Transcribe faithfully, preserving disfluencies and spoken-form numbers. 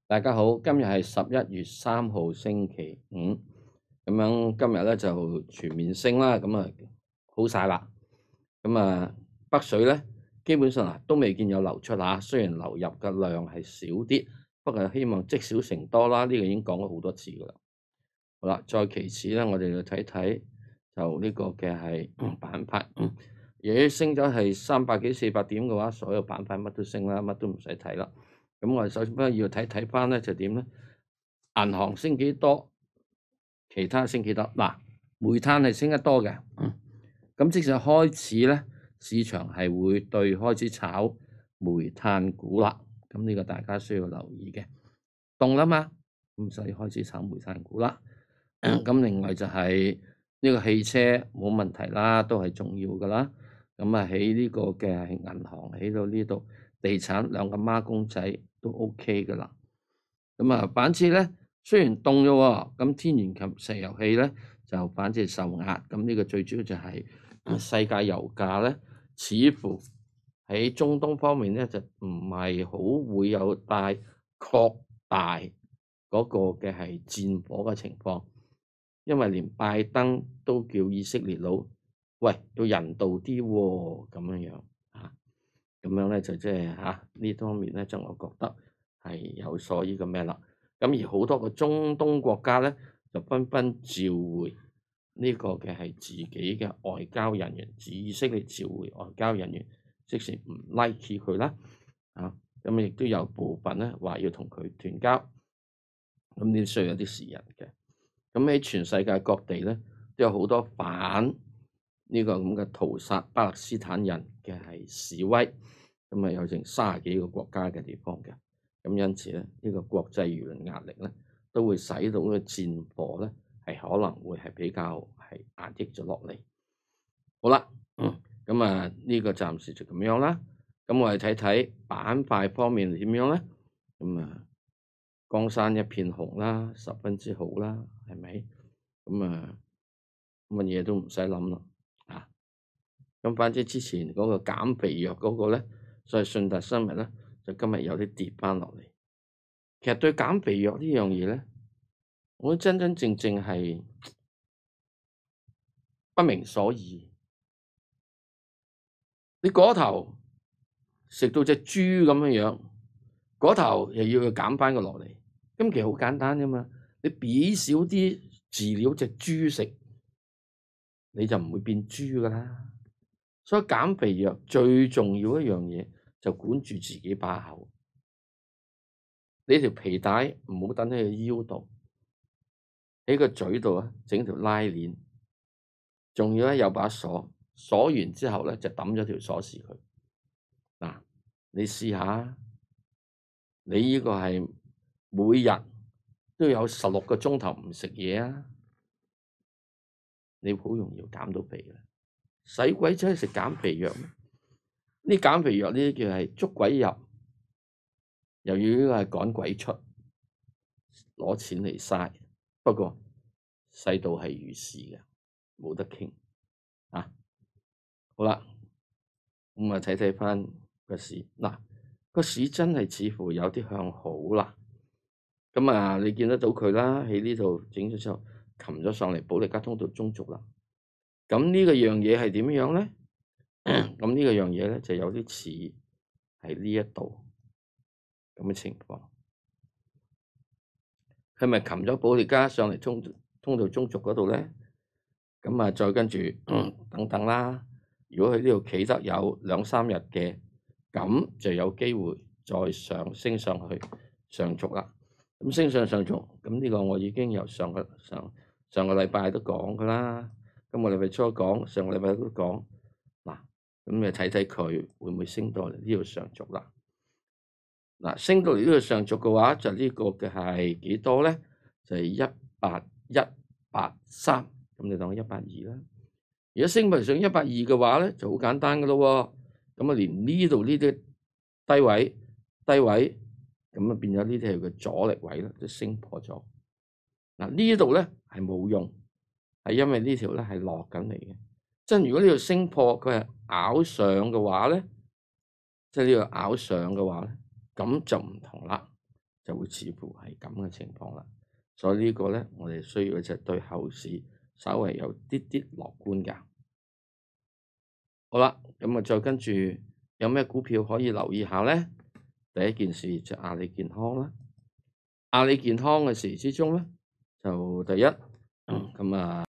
大家好，今日係十一月三號星期五，咁樣今日咧就全面升啦，咁啊好晒啦，咁啊北水咧基本上啊都未見有流出啊，雖然流入嘅量係少啲，不過希望積少成多啦，呢、這個已經講咗好多次噶啦。好啦，再其次咧，我哋就睇睇就呢個嘅係板塊，如果升咗係三百幾四百點嘅話，所有板塊乜都升啦，乜都唔使睇啦。咁我哋首先要睇睇翻咧就點咧？銀行升幾多，其他升幾多？嗱，煤炭係升得多嘅，咁即使開始咧，市場係會對開始炒煤炭股啦。咁呢個大家需要留意嘅，凍啦嘛，咁所以開始炒煤炭股啦。咁另外就係呢個汽車冇問題啦，都係重要噶啦。咁啊喺呢個嘅銀行喺到呢度，地產兩個孖公仔都 OK 噶啦。咁啊板塊咧雖然凍咗喎，咁天然及石油氣咧就反正受壓。咁呢個最主要就係世界油價咧，似乎喺中東方面咧就唔係好會有大擴大嗰個嘅係戰火嘅情況。因為連拜登都叫以色列佬，喂，要人道啲喎，咁樣樣嚇，咁樣咧就即係嚇呢方面咧，就我覺得係有所依個咩啦。咁而好多個中東國家咧，就紛紛召回呢個嘅係自己嘅外交人員，以色列召回外交人員，即使唔 like 佢啦，啊，咁亦都有部分咧話要同佢斷交，咁呢需要有啲時日嘅。咁喺全世界各地咧，都有好多反呢個咁嘅屠殺巴勒斯坦人嘅係示威，咁啊有成三十幾個國家嘅地方嘅，咁因此咧，呢個國際輿論壓力咧，都會使到呢個戰火咧係可能會係比較係壓抑咗落嚟。好啦，咁啊呢個暫時就咁樣啦。咁我哋睇睇板塊方面點樣咧？咁啊。江山一片紅啦，十分之好啦，係咪？咁啊，乜嘢都唔使諗啦，啊！咁反正之前嗰個減肥藥嗰個咧，所以信達生物咧就今日有啲跌翻落嚟。其實對減肥藥呢樣嘢咧，我真真正正係不明所以。你嗰頭食到隻豬咁樣樣，嗰頭又要佢減翻個落嚟。咁其實好簡單啫嘛，你畀少啲飼料隻豬食，你就唔會變豬噶啦。所以減肥藥最重要一樣嘢就管住自己把口。你條皮帶唔好等喺個腰度，喺個嘴度啊整條拉鏈，仲要咧有把鎖，鎖完之後咧就抌咗條鎖匙佢。嗱，你試下，你呢個係。每日都有十六個鐘頭唔食嘢啊！你好容易減到肥嘅，使鬼出去食減肥藥咩？呢減肥藥呢啲叫係捉鬼入，又要呢個係趕鬼出，攞錢嚟嘥。不過世道係如是嘅，冇得傾啊！好啦，咁啊睇睇翻個市，嗱個市真係似乎有啲向好啦。咁啊，你見得到佢啦，喺呢度整咗之後，擒咗上嚟，保利加通道中軸啦。咁呢個樣嘢係點樣咧？咁呢個樣嘢咧就有啲似係呢一度咁嘅情況。佢咪擒咗保利加上嚟通通道中軸嗰度咧？咁啊，再跟住、嗯、等等啦。如果佢呢度企得有兩三日嘅，咁就有機會再上升上去上軸啦。咁升上上續，咁呢個我已經由上個上上個禮拜都講㗎啦。今個禮拜初講，上個禮拜都講。嗱，咁你睇睇佢會唔會升到嚟呢度上續啦？嗱，升到嚟呢度上續嘅話，就呢個嘅係幾多咧？就係一八一八三，咁你當一八二啦。如果升唔上一八二嘅話咧，就好簡單㗎咯喎。咁啊，連呢度呢啲低位低位。咁啊，變咗呢啲係個阻力位啦，都升破咗。嗱，呢度咧係冇用，係因為呢條咧係落緊嚟嘅。即係如果呢度升破，佢係咬上嘅話咧，即係呢度咬上嘅話咧，咁就唔同啦。 就會似乎係咁嘅情況啦。所以呢個咧，我哋需要就係對後市稍微有啲啲樂觀㗎。好啦，咁啊，再跟住有咩股票可以留意下咧？第一件事就阿里健康啦。阿里健康嘅事之中咧，就第一咁啊。